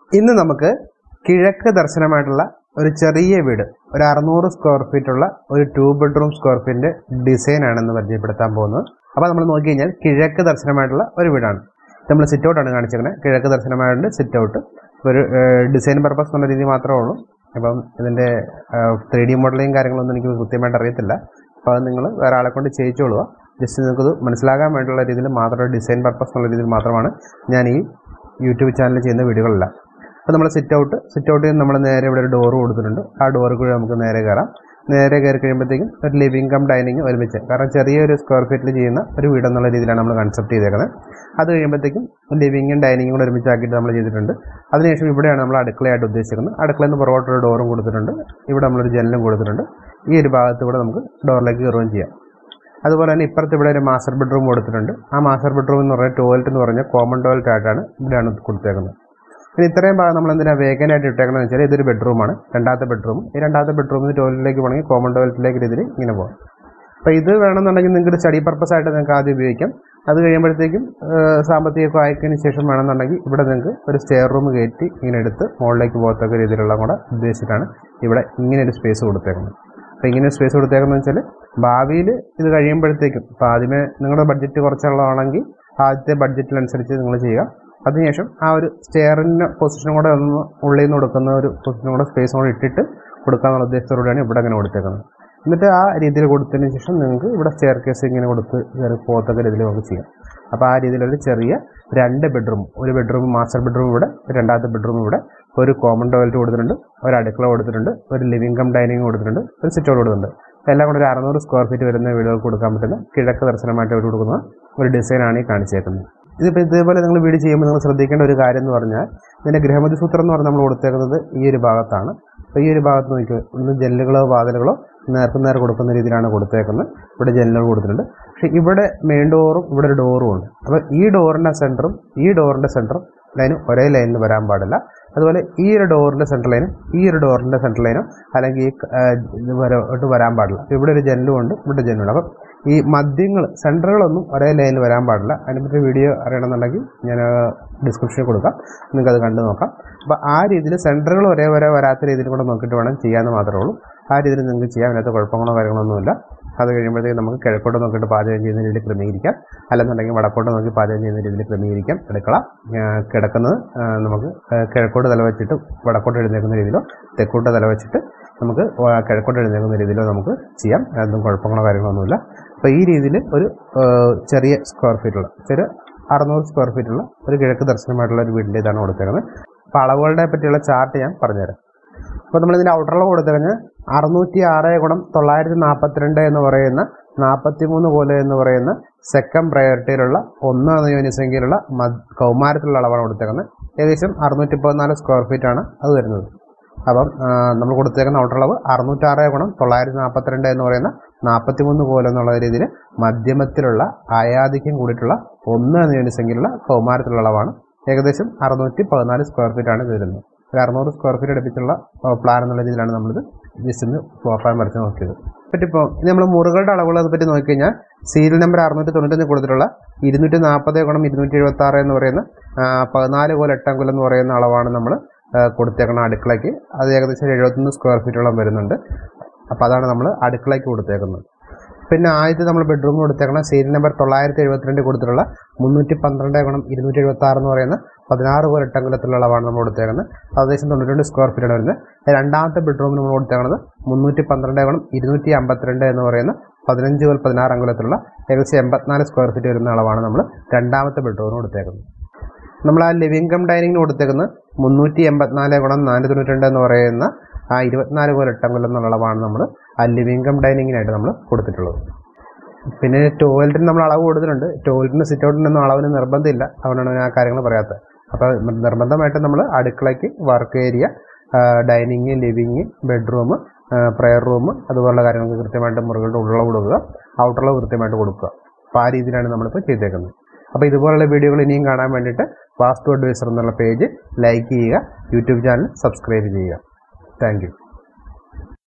ഇന്ന് നമുക്ക് കിഴക്ക് ദർശനമായിട്ടുള്ള ഒരു ചെറിയ വീട്, ഒരു 600 സ്ക്വയർ ഫീറ്റ് ഉള്ള ഒരു 2 ബെഡ്റൂം സ്ക്വയർ ഫീറ്റിന്റെ ഡിസൈൻ ആണെന്ന് പരിചയപ്പെടുത്താൻ പോകുന്നത്. അപ്പോൾ നമ്മൾ നോക്കി കഴിഞ്ഞാൽ കിഴക്ക് ദർശനമായിട്ടുള്ള ഒരു വീടാണ്. നമ്മൾ സിറ്റ് ഔട്ടാണ് കാണിച്ചിരിക്കുന്നത്. കിഴക്ക് ദർശനമായിട്ട് സിറ്റ് ഔട്ട് ഒരു ഡിസൈൻ പർപ്പസ് എന്നുള്ള രീതി മാത്രമേ ഉള്ളൂ. അപ്പം ഇതിൻ്റെ 3D മോഡലിങ് കാര്യങ്ങളൊന്നും എനിക്ക് കൃത്യമായിട്ട് അറിയത്തില്ല. അപ്പോൾ അത് നിങ്ങൾ വേറെ ആളെ കൊണ്ട് ചെയ്യിച്ചോളുക. ജസ്റ്റ് നിങ്ങൾക്കത് മനസ്സിലാകാൻ വേണ്ടിയുള്ള രീതിയിൽ മാത്രം, ഡിസൈൻ പർപ്പസ് എന്നുള്ള രീതിയിൽ മാത്രമാണ് ഞാൻ ഈ യൂട്യൂബ് ചാനലിൽ ചെയ്യുന്ന വീഡിയോകളെല്ലാം. അപ്പോൾ നമ്മൾ സിറ്റ് ഔട്ടിൽ നമ്മൾ നേരെ ഇവിടെ ഒരു ഡോറ് കൊടുത്തിട്ടുണ്ട്. ആ ഡോറ് കൂടി നമുക്ക് നേരെ കയറാം. നേരെ കയറി കഴിയുമ്പോഴത്തേക്കും ഒരു ലിവിംഗ് കം ഡൈനിങ് ഒരുമിച്ച്, കാരണം ചെറിയൊരു സ്ക്വയർ ഫീറ്റിൽ ചെയ്യുന്ന ഒരു വീടെന്നുള്ള രീതിയിലാണ് നമ്മൾ കൺസെപ്റ്റ് ചെയ്തേക്കുന്നത്. അത് കഴിയുമ്പോഴത്തേക്കും ലിവിങ്ങും ഡൈനിങ്ങും കൂടെ ഒരുമിച്ചാക്കിയിട്ട് നമ്മൾ ചെയ്തിട്ടുണ്ട്. അതിനുശേഷം ഇവിടെയാണ് നമ്മൾ അടുക്കളയായിട്ട് ഉദ്ദേശിക്കുന്നത്. അടുക്കളയിൽ നിന്ന് പുറകോട്ടൊരു ഡോറും കൊടുത്തിട്ടുണ്ട്. ഇവിടെ നമ്മളൊരു ജനലും കൊടുത്തിട്ടുണ്ട്. ഈ ഒരു ഭാഗത്ത് കൂടെ നമുക്ക് ഡോറിലേക്ക് കയറുകയും ചെയ്യാം. അതുപോലെ തന്നെ ഇപ്പുറത്ത് ഇവിടെ ഒരു മാസ്റ്റർ ബെഡ്റൂം കൊടുത്തിട്ടുണ്ട്. ആ മാസ്റ്റർ ബെഡ്റൂം എന്ന് പറഞ്ഞാൽ ടോയ്ലറ്റ് എന്ന് പറഞ്ഞാൽ കോമൺ ടോയ്ലറ്റ് ആയിട്ടാണ് ഇവിടെയാണ് കൊടുത്തേക്കുന്നത്. പിന്നെ ഇത്രയും ഭാഗം നമ്മൾ എന്തിനാണ് വേഗൻ ആയിട്ട് ഇട്ടേക്കണമെന്ന് വെച്ചാൽ ഇതൊരു ബെഡ്റൂമാണ്, രണ്ടാമത്തെ ബെഡ്റൂം. ഈ രണ്ടാമത്തെ ബെഡ്റൂമിൽ ടോയ്ലറ്റിലേക്ക് പോകണമെങ്കിൽ കോമൺ ടോയ്ലറ്റിലേക്ക് രീതിയിൽ ഇങ്ങനെ പോകാം. അപ്പോൾ ഇത് വേണമെന്നുണ്ടെങ്കിൽ നിങ്ങൾക്ക് സ്റ്റഡി പർപ്പസ് ആയിട്ട് നിങ്ങൾക്ക് ആദ്യം ഉപയോഗിക്കാം. അത് കഴിയുമ്പോഴത്തേക്കും സാമ്പത്തികമൊക്കെ ആയതിനു ശേഷം വേണമെന്നുണ്ടെങ്കിൽ ഇവിടെ നിങ്ങൾക്ക് ഒരു സ്റ്റെയർ റൂം കയറ്റി ഇങ്ങനെ എടുത്ത് മുകളിലേക്ക് പോകത്തക്ക രീതിയിലുള്ള കൂടെ ഉദ്ദേശിച്ചിട്ടാണ് ഇവിടെ ഇങ്ങനെ ഒരു സ്പേസ് കൊടുത്തേക്കുന്നത്. അപ്പോൾ ഇങ്ങനെ സ്പേസ് കൊടുത്തേക്കുന്നത് വെച്ചാൽ ഭാവിയിൽ ഇത് കഴിയുമ്പോഴത്തേക്കും, ഇപ്പോൾ ആദ്യമേ നിങ്ങളുടെ ബഡ്ജറ്റ് കുറച്ചുള്ളതാണെങ്കിൽ ആദ്യത്തെ ബഡ്ജറ്റിനനുസരിച്ച് നിങ്ങൾ ചെയ്യുക. അതിനുശേഷം ആ ഒരു സ്റ്റെയറിൻ്റെ പൊസിഷനും കൂടെ ഒന്ന് ഉള്ളിൽ നിന്ന് കൊടുക്കുന്ന ഒരു പൊസിഷനും കൂടെ സ്പേസും കൂടെ ഇട്ടിട്ട് കൊടുക്കാനുള്ള ഉദ്ദേശത്തോടെയാണ് ഇവിടെ അങ്ങനെ കൊടുത്തേക്കുന്നത്. എന്നിട്ട് ആ രീതിയിൽ കൊടുത്തതിന് ശേഷം നിങ്ങൾക്ക് ഇവിടെ സ്റ്റെയർ കേസ് ഇങ്ങനെ കൊടുത്ത് കയറി പോകത്തക്ക രീതിയിൽ നമുക്ക് ചെയ്യാം. അപ്പോൾ ആ രീതിയിലൊരു ചെറിയ 2 ബെഡ്റൂം, ഒരു ബെഡ്റൂം മാസ്റ്റർ ബെഡ്റൂം ഇവിടെ, രണ്ടാമത്തെ ബെഡ്റൂം ഇവിടെ, ഒരു കോമൺ ടോയ്ലറ്റ് കൊടുത്തിട്ടുണ്ട്, ഒരു അടുക്കള കൊടുത്തിട്ടുണ്ട്, ഒരു ലിവിംഗ് കം ഡൈനിങ് കൊടുത്തിട്ടുണ്ട്, ഒരു സിറ്റ് ഔട്ട് കൊടുത്തിട്ടുണ്ട്. എല്ലാം കൂടെ ഒരു 600 സ്ക്വയർ ഫീറ്റ് വരുന്ന വീടുകൾക്ക് കൊടുക്കാൻ പറ്റുന്ന കിഴക്ക് ദർശനമായിട്ട് ഇവിടെ കൊടുക്കുന്ന ഒരു ഡിസൈനാണ് ഈ കാണിച്ചേക്കുന്നത്. ഇതിപ്പോൾ ഇതേപോലെ നിങ്ങൾ വീട് ചെയ്യുമ്പോൾ നിങ്ങൾ ശ്രദ്ധിക്കേണ്ട ഒരു കാര്യം എന്ന് പറഞ്ഞാൽ ഇതിൻ്റെ ഗൃഹമതി സൂത്രം എന്ന് പറഞ്ഞാൽ നമ്മൾ കൊടുത്തേക്കുന്നത് ഈ ഒരു ഭാഗത്താണ്. അപ്പോൾ ഈ ഒരു ഭാഗത്ത് നോക്കിയോ, ഇന്ന് ജനലുകളോ വാതിലുകളോ നേർക്കുനേർ കൊടുക്കുന്ന രീതിയിലാണ് കൊടുത്തേക്കുന്നത്. ഇവിടെ ജനലുകൾ കൊടുത്തിട്ടുണ്ട്. പക്ഷേ ഇവിടെ മെയിൻ ഡോറും ഇവിടെ ഒരു ഡോറും ഉണ്ട്. അപ്പോൾ ഈ ഡോറിൻ്റെ സെൻറ്ററും ഈ ഡോറിൻ്റെ സെൻറ്ററും ലൈനും ഒരേ ലൈനിൽ വരാൻ പാടില്ല. അതുപോലെ ഈ ഒരു ഡോറിൻ്റെ സെൻട്രൽ ലൈനും ഈ ഒരു ഡോറിൻ്റെ സെൻട്രൽ ലൈനും അല്ലെങ്കിൽ ഈ വരാൻ പാടില്ല. ഇവിടെ ഒരു ജനലും ഉണ്ട്, ഇവിടെ ജനലുണ്ട്. അപ്പം ഈ മധ്യങ്ങൾ സെൻറ്ററുകളൊന്നും ഒരേ ലൈനിൽ വരാൻ പാടില്ല. അതിനെപ്പറ്റി വീഡിയോ അറിയണമെന്നുണ്ടെങ്കിൽ ഞാൻ ഡിസ്ക്രിപ്ഷനിൽ കൊടുക്കാം, നിങ്ങൾക്കത് കണ്ടു നോക്കാം. അപ്പോൾ ആ രീതിയിൽ സെൻറ്ററുകൾ ഒരേ വരാത്ത രീതിയിൽ കൂടെ നോക്കിയിട്ട് വേണം ചെയ്യാമെന്ന് മാത്രമേ ഉള്ളൂ. ആ രീതിയിൽ നിങ്ങൾക്ക് ചെയ്യാം. അതിനകത്ത് കുഴപ്പങ്ങളോ കാര്യങ്ങളൊന്നുമില്ല. അത് കഴിയുമ്പോഴത്തേക്ക് നമുക്ക് കിഴക്കോട്ട് നോക്കിയിട്ട് പാചകം ചെയ്യുന്ന രീതിയിൽ ക്രമീകരിക്കാം, അല്ലെന്നുണ്ടെങ്കിൽ വടക്കോട്ട് നോക്കി പാചകം ചെയ്യുന്ന രീതിയിൽ ക്രമീകരിക്കാം. അടുക്കള കിടക്കുന്നത് നമുക്ക് കിഴക്കോട്ട് തലവെച്ചിട്ട് വടക്കോട്ട് എഴുന്നേക്കുന്ന രീതിയിലോ തെക്കോട്ട് തലവെച്ചിട്ട് നമുക്ക് കിഴക്കോട്ട് എഴുന്നേക്കുന്ന രീതിയിലോ നമുക്ക് ചെയ്യാം. അതൊന്നും കുഴപ്പങ്ങളോ കാര്യങ്ങളൊന്നുമില്ല. അപ്പോൾ ഈ രീതിയിൽ ഒരു ചെറിയ സ്ക്വയർ ഫീറ്റുള്ള 600 സ്ക്വയർ ഫീറ്റുള്ള ഒരു കിഴക്ക് ദർശനമായിട്ടുള്ള ഒരു വീടിൻ്റെ ഇതാണ് കൊടുത്തേക്കുന്നത്. അപ്പോൾ അളവുകളുടെ പറ്റിയുള്ള ചാർട്ട് ഞാൻ പറഞ്ഞുതരാം. അപ്പോൾ നമ്മളിതിൻ്റെ ഔട്ടറിൽ കൊടുത്തുകഴിഞ്ഞാൽ 606/942 എന്ന് പറയുന്ന 43 കോല് എന്ന് പറയുന്ന സെക്കൻഡ് പ്രയോറിറ്റിയിലുള്ള 1 യൂണിസംഖ്യയിലുള്ള കൗമാരത്തിലുള്ള അളവാണ് കൊടുത്തേക്കുന്നത്. ഏകദേശം 614 സ്ക്വയർ ഫീറ്റാണ് അത് വരുന്നത്. അപ്പം നമ്മൾ കൊടുത്തേക്കുന്ന ഔട്ടറളവ് 606/942 എന്ന് പറയുന്ന 43 കോല് എന്നുള്ള രീതിയിൽ മധ്യമത്തിലുള്ള ആയാധിക്യം കൂടിയിട്ടുള്ള 1 യൂണിസംഖ്യയിലുള്ള കൗമാരത്തിലുള്ള അളവാണ്. ഏകദേശം 614 സ്ക്വയർ ഫീറ്റാണ് ഇത് വരുന്നത്. ഒരു 600 സ്ക്വയർ ഫീറ്റ് അടുപ്പിച്ചുള്ള പ്ലാൻ എന്നുള്ള രീതിയിലാണ് നമ്മളിത് ജസ്റ്റ് ഒന്ന് ഫ്ലോർ പ്ലാൻ വരച്ച് നോക്കിയത്. പറ്റിപ്പോൾ ഇനി നമ്മൾ മുറികളുടെ അളവുകളെ പറ്റി നോക്കിക്കഴിഞ്ഞാൽ സീരിയൽ നമ്പർ 691 കൊടുത്തിട്ടുള്ള 240/276 എന്ന് പറയുന്ന 14 കോൽ 8 അങ്കുലം എന്ന് പറയുന്ന അളവാണ് നമ്മൾ കൊടുത്തേക്കണം അടുക്കളയ്ക്ക്. അത് ഏകദേശം 71 സ്ക്വയർ ഫീറ്റോളം വരുന്നുണ്ട്. അപ്പോൾ അതാണ് നമ്മൾ അടുക്കളയ്ക്ക് കൊടുത്തേക്കുന്നത്. പിന്നെ ആദ്യത്തെ നമ്മൾ ബെഡ്റൂം കൊടുത്തേക്കണം സീരിയൽ നമ്പർ 972 കൊടുത്തിട്ടുള്ള 312/276 എന്ന് പറയുന്ന 16 കോൽ 8 അങ്കുലത്തിലുള്ള അളവാണ് നമ്മൾ കൊടുത്തേക്കുന്നത്. ഏകദേശം 92 സ്ക്വയർ ഫീറ്റാണ് വരുന്നത്. രണ്ടാമത്തെ ബെഡ്റൂമിന് നമ്മൾ കൊടുത്തേക്കുന്നത് 312/252 എന്ന് പറയുന്ന 15 കോൽ 16 അങ്കുലത്തിലുള്ള ഏകദേശം 84 സ്ക്വയർ ഫീറ്റ് വരുന്ന അളവാണ് നമ്മൾ രണ്ടാമത്തെ ബെഡ്റൂമിന് കൊടുത്തേക്കുന്നത്. നമ്മൾ ആ ലിവിംഗ് കം ഡൈനിങ്ങിന് കൊടുത്തേക്കുന്നത് 384/492 എന്ന് പറയുന്ന 24 കോൽ 8 അങ്കുലം എന്നുള്ള അളവാണ് നമ്മൾ ആ ലിവിംഗ് കം ഡൈനിങ്ങിനായിട്ട് നമ്മൾ കൊടുത്തിട്ടുള്ളത്. പിന്നെ ടോയ്ലറ്റിന് നമ്മൾ അളവ് കൊടുത്തിട്ടുണ്ട്. ടോയ്ലറ്റിന് സിറ്റ് ഔട്ടിനൊന്നും അളവിന് നിർബന്ധമില്ല, അതുകൊണ്ടാണ് ഞാൻ ആ കാര്യങ്ങൾ പറയാത്തത്. അപ്പോൾ നിർബന്ധമായിട്ട് നമ്മൾ അടുക്കളയ്ക്ക് work area, dining, living, bedroom, prayer room അതുപോലുള്ള കാര്യങ്ങൾക്ക് കൃത്യമായിട്ട് മുറികളുടെ ഉള്ളളവ് കൊടുക്കുക, ഔട്ടളവ് കൃത്യമായിട്ട് കൊടുക്കുക. അപ്പോൾ ആ രീതിയിലാണ് നമ്മളിപ്പോൾ ചെയ്തേക്കുന്നത്. അപ്പോൾ ഇതുപോലുള്ള വീഡിയോകൾ ഇനിയും കാണാൻ വേണ്ടിയിട്ട് വാസ്തു അഡ്വൈസർ എന്നുള്ള പേജ് ലൈക്ക് ചെയ്യുക, യൂട്യൂബ് ചാനൽ സബ്സ്ക്രൈബ് ചെയ്യുക. Thank U.